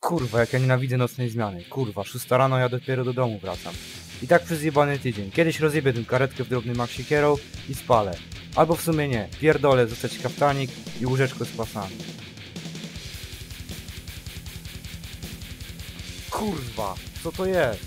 Kurwa, jak ja nienawidzę nocnej zmiany. Kurwa, 6 rano, ja dopiero do domu wracam. I tak przez jebany tydzień. Kiedyś rozjebię tę karetkę w drobny Maxi Kierą i spalę. Albo w sumie nie. Pierdolę, zostać kaftanik i łóżeczko z pasami. Kurwa, co to jest?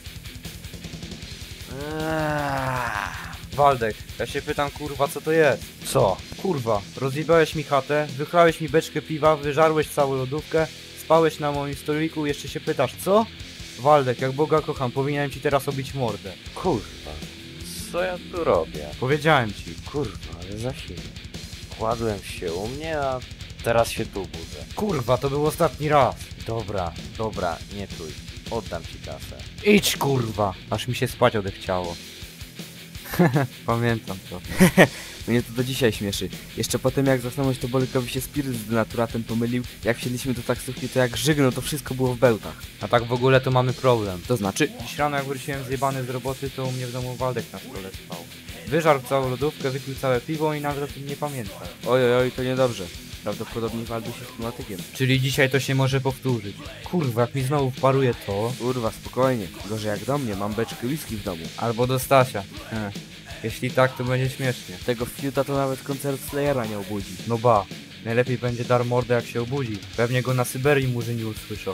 Waldek, ja się pytam, kurwa, co to jest? Co? Kurwa, rozjebałeś mi chatę, wychlałeś mi beczkę piwa, wyżarłeś całą lodówkę, spałeś na moim stoliku i jeszcze się pytasz, co? Waldek, jak Boga kocham, powinienem ci teraz obić mordę. Kurwa, co ja tu robię? Powiedziałem ci. Kurwa, ale za chwilę. Kładłem się u mnie, a teraz się tu budzę. Kurwa, to był ostatni raz. Dobra, nie czuj. Oddam ci kasę. Idź, kurwa, aż mi się spać odechciało. Pamiętam to. Mnie to do dzisiaj śmieszy. Jeszcze potem jak zasnąłeś, to Bolekowi się spiryt z denaturatem pomylił. Jak wsiedliśmy do taksówki, to jak żygnął, to wszystko było w bełtach. A tak w ogóle to mamy problem. To znaczy? Dziś rano jak wróciłem zjebany z roboty, to u mnie w domu Waldek na stole spał. Wyżarł całą lodówkę, wypił całe piwo i nagle o tym nie pamięta. Oj, to niedobrze. Prawdopodobnie walczył się z lunatykiem. Czyli dzisiaj to się może powtórzyć. Kurwa, jak mi znowu wparuje to... Kurwa, spokojnie. Gorzej jak do mnie, mam beczkę whisky w domu. Albo do Stasia. Jeśli tak, to będzie śmiesznie. Tego fiuta to nawet koncert Slayera nie obudzi. No ba, najlepiej będzie dar mordę jak się obudzi. Pewnie go na Syberii murzyni usłyszą.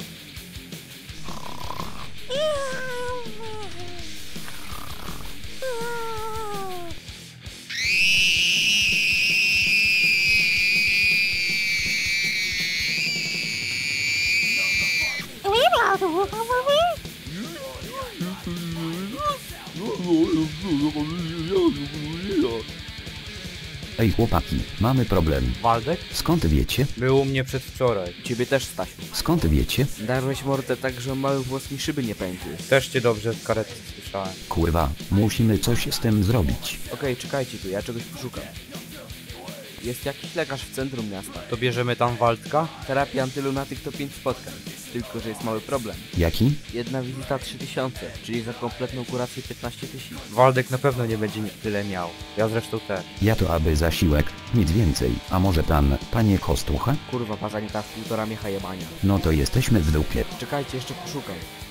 Ej chłopaki, mamy problem. Waldek? Skąd wiecie? Był u mnie przedwczoraj. Ciebie też, Stasiu. Skąd wiecie? Darłeś mordę tak, że mały włos mi szyby nie pękły. Też cię dobrze w karetce słyszałem. Kurwa, musimy coś z tym zrobić. Okej, czekajcie tu, ja czegoś poszukam. Jest jakiś lekarz w centrum miasta. To bierzemy tam Waldka? Terapia antylunatyk to 5 spotkań. Tylko, że jest mały problem. Jaki? Jedna wizyta 3000, czyli za kompletną kurację 15 000. Waldek na pewno nie będzie tyle miał. Ja zresztą też. Ja to aby zasiłek, nic więcej. A może pan, panie Kostucha? Kurwa, pazanita w 1,5 miecha jebania. No to jesteśmy w dupie. Czekajcie, jeszcze poszukam.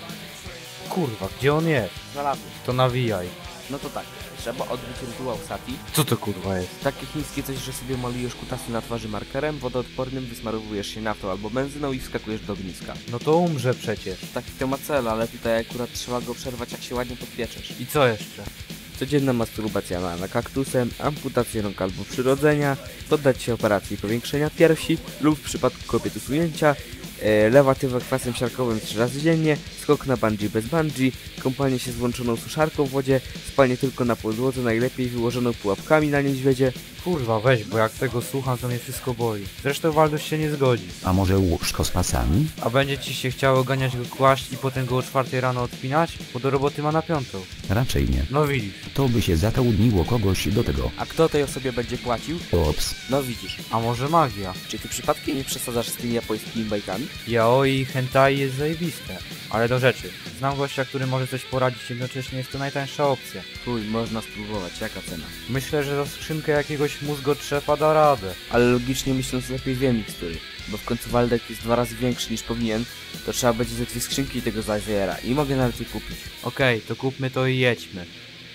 Kurwa, gdzie on jest? Znalazłem. To nawijaj. No to tak, trzeba odbyć rytuał sati. Co to kurwa jest? Takie chińskie coś, że sobie malujesz kutasy na twarzy markerem, wodoodpornym, wysmarowujesz się naftą albo benzyną i wskakujesz do ogniska. No to umrze przecież. Taki to ma cel, ale tutaj akurat trzeba go przerwać, jak się ładnie podpieczesz. I co jeszcze? Codzienna masturbacja na kaktusem, amputację rąk albo przyrodzenia, poddać się operacji powiększenia piersi lub w przypadku kobiet usunięcia, lewatywę kwasem siarkowym 3 razy dziennie, skok na bungee bez bungee, kąpanie się z włączoną suszarką w wodzie, spanie tylko na podłodze, najlepiej wyłożoną pułapkami na niedźwiedzie. Kurwa, weź, bo jak tego słucham, to mnie wszystko boli. Zresztą Walduś się nie zgodzi. A może łóżko z pasami? A będzie ci się chciało ganiać go kłaść i potem go o 4 rano odpinać? Bo do roboty ma na 5. Raczej nie. No widzisz. To by się zatrudniło kogoś do tego. A kto tej osobie będzie płacił? Ops. No widzisz. A może magia? Czy ty przypadkiem nie przesadzasz z tymi japońskimi bajkami? Yaoi i hentai jest zajebiste. Ale do rzeczy. Znam gościa, który może coś poradzić, jednocześnie jest to najtańsza opcja. Chuj, można spróbować, jaka cena? Myślę, że za skrzynkę jakiegoś mózgotrzepa da radę. Ale logicznie myśląc lepiej wiem mikstury, bo w końcu Waldek jest 2 razy większy niż powinien, to trzeba będzie ze 2 skrzynki tego Zajera i mogę nawet je kupić. Okej, to kupmy to i jedźmy.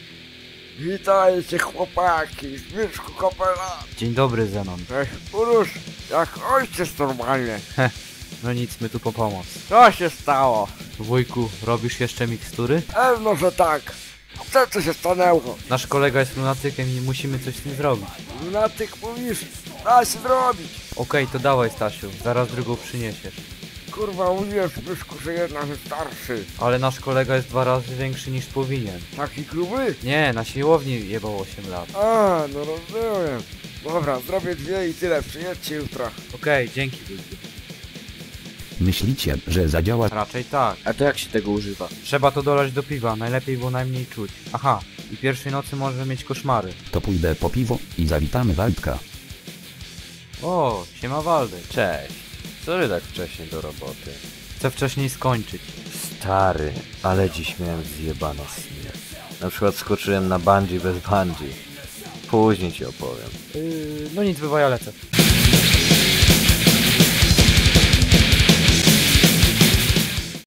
Witajcie chłopaki, Zbyszku Kopela. Dzień dobry, Zenon. Cześć, Urusz, jak ojciec normalnie. No nic, my tu po pomoc. Co się stało? Wujku, robisz jeszcze mikstury? Pewno, że tak. Co się stanęło? Nasz kolega jest lunatykiem i musimy coś z tym zrobić. Lunatyk mówisz, da się zrobić. Okej, to dawaj, Stasiu, zaraz drugą przyniesiesz. Kurwa, mówiłem Zbyszku, że jednak jest starszy. Ale nasz kolega jest 2 razy większy niż powinien. Taki gruby? Nie, na siłowni jebał 8 lat. A, no rozumiem. Dobra, zrobię 2 i tyle, przyjedźcie jutro. Okej, dzięki, wujku. Myślicie, że zadziała? Raczej tak. A to jak się tego używa? Trzeba to dolać do piwa, najlepiej było najmniej czuć. Aha, i pierwszej nocy może mieć koszmary. To pójdę po piwo i zawitamy Waldka. O, siema Waldek. Cześć. Sorry tak wcześnie do roboty. Chcę wcześniej skończyć. Stary, ale dziś miałem zjebane sny. Na przykład skoczyłem na bungee bez bungee. Później ci opowiem. No nic, bywa, ja lecę.